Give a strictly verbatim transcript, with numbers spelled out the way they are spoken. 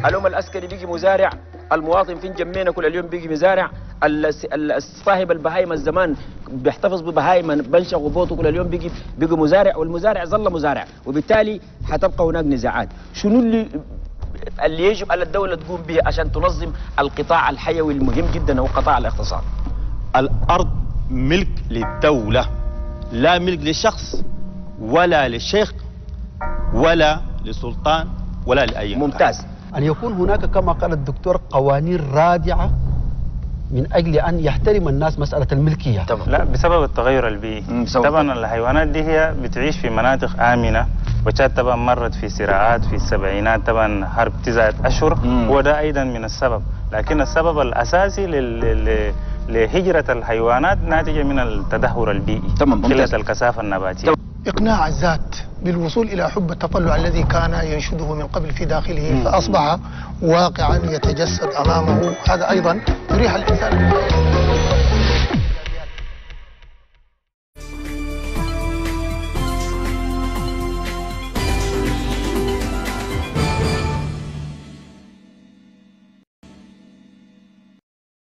اليوم العسكري بيجي مزارع، المواطن في جمينا كل اليوم بيجي مزارع، صاحب البهايم الزمان بيحتفظ ببهايم بنشا وبوطه كل اليوم بيجي بيجي مزارع، والمزارع ظل مزارع، وبالتالي حتبقى هناك نزاعات. شنو اللي اللي يجب على الدولة تقوم به عشان تنظم القطاع الحيوي المهم جدا هو قطاع الاقتصاد؟ الأرض ملك للدولة، لا ملك لشخص ولا للشيخ ولا لسلطان ولا لأي ممتاز. أن يكون هناك كما قال الدكتور قوانين رادعة من أجل أن يحترم الناس مسألة الملكية. تمام. لا، بسبب التغير البيئي. طبعا الحيوانات دي هي بتعيش في مناطق آمنة، وشاد طبعا مرت في صراعات في السبعينات، طبعا حرب تسعة أشهر، وده أيضا من السبب. لكن السبب الأساسي لل... لهجرة الحيوانات ناتجة من التدهور البيئي، قلة الكثافة النباتية. إقناع الذات بالوصول إلى حب التطلع الذي كان ينشده من قبل في داخله فأصبح واقعا يتجسد أمامه، هذا أيضا يريح الإنسان.